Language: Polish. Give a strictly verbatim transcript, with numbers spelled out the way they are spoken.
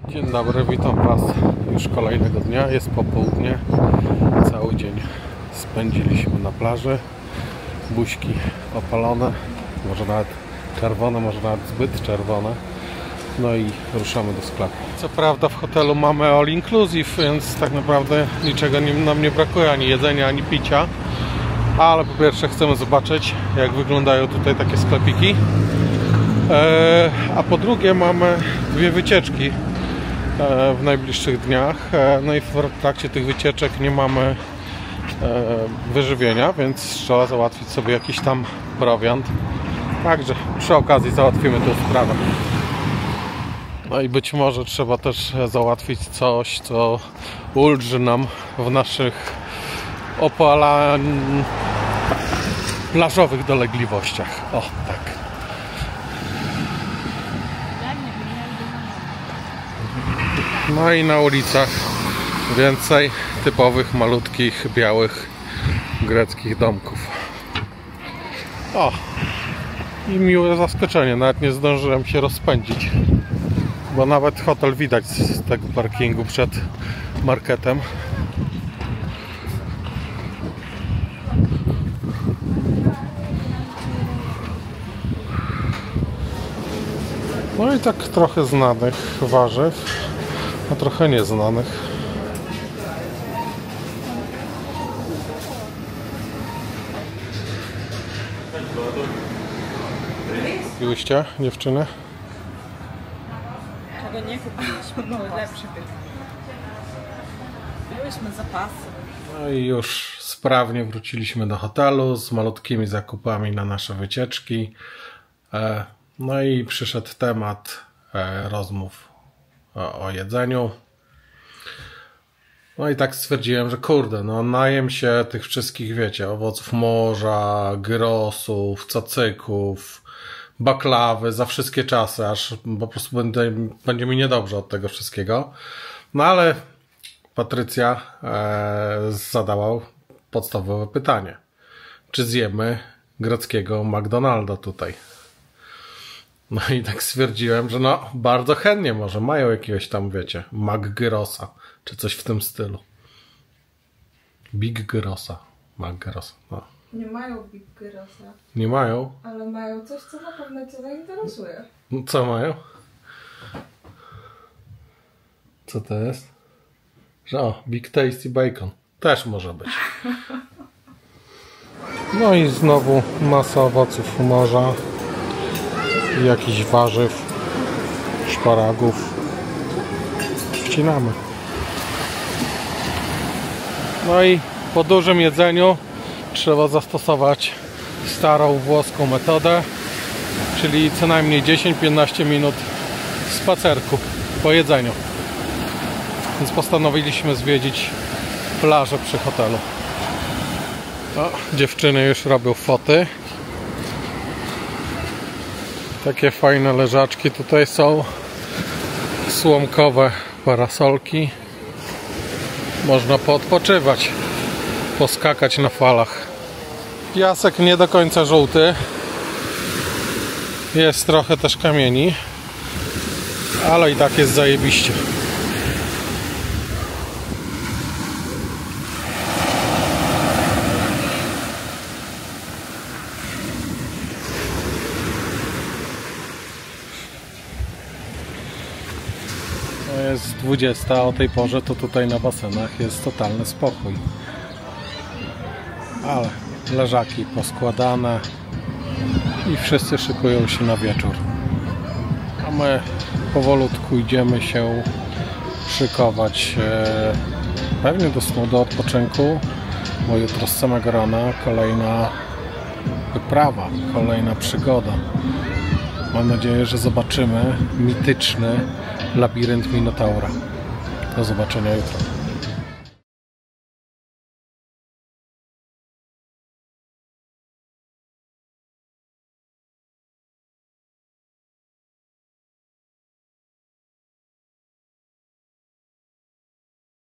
Dzień dobry, witam Was już kolejnego dnia. Jest popołudnie. Cały dzień spędziliśmy na plaży. Buźki opalone, może nawet czerwone, może nawet zbyt czerwone. No i ruszamy do sklepu. Co prawda w hotelu mamy all inclusive, więc tak naprawdę niczego nie, nam nie brakuje, ani jedzenia, ani picia. Ale po pierwsze chcemy zobaczyć, jak wyglądają tutaj takie sklepiki. Eee, a po drugie mamy dwie wycieczki w najbliższych dniach. No i w trakcie tych wycieczek nie mamy wyżywienia, więc trzeba załatwić sobie jakiś tam prowiant. Także przy okazji załatwimy tę sprawę. No i być może trzeba też załatwić coś, co ulży nam w naszych opalań plażowych dolegliwościach. O, tak. No i na ulicach więcej typowych, malutkich, białych, greckich domków. O! I miłe zaskoczenie, nawet nie zdążyłem się rozpędzić, bo nawet hotel widać z tego parkingu przed marketem. No i tak trochę znanych warzyw, a trochę nieznanych. Kupiłyście, dziewczyny? Czego nie kupiliśmy, były lepsze. Miałyśmy zapasy. No i już sprawnie wróciliśmy do hotelu z malutkimi zakupami na nasze wycieczki. No i przyszedł temat rozmów o, o jedzeniu. No i tak stwierdziłem, że kurde, no najem się tych wszystkich, wiecie, owoców morza, gyrosów, cacyków, baklawy za wszystkie czasy, aż po prostu będzie, będzie mi niedobrze od tego wszystkiego. No ale Patrycja e, zadała podstawowe pytanie. Czy zjemy greckiego McDonalda tutaj? No i tak stwierdziłem, że no bardzo chętnie, może mają jakiegoś tam, wiecie, McGyrosa, czy coś w tym stylu. Big Gyrosa. McGyrosa, no. Nie mają Big Gyrosa. Nie mają? Ale mają coś, co na pewno Cię zainteresuje. No, co mają? Co to jest? Że o, Big Tasty Bacon. Też może być. No i znowu masa owoców morza. I jakichś warzyw, szparagów. Wcinamy. No i po dużym jedzeniu trzeba zastosować starą włoską metodę, czyli co najmniej dziesięć do piętnastu minut spacerku po jedzeniu. Więc postanowiliśmy zwiedzić plażę przy hotelu. O, dziewczyny już robią foty. Takie fajne leżaczki tutaj są. Słomkowe parasolki. Można poodpoczywać, poskakać na falach. Piasek nie do końca żółty. Jest trochę też kamieni, ale i tak jest zajebiście. Jest dwudziesta, o tej porze to tutaj na basenach jest totalny spokój. Ale leżaki poskładane i wszyscy szykują się na wieczór. A my powolutku idziemy się szykować e, pewnie do snu, do odpoczynku, bo jutro z samego rana kolejna wyprawa, kolejna przygoda. Mam nadzieję, że zobaczymy mityczny labirynt Minotaura. Do zobaczenia jutro.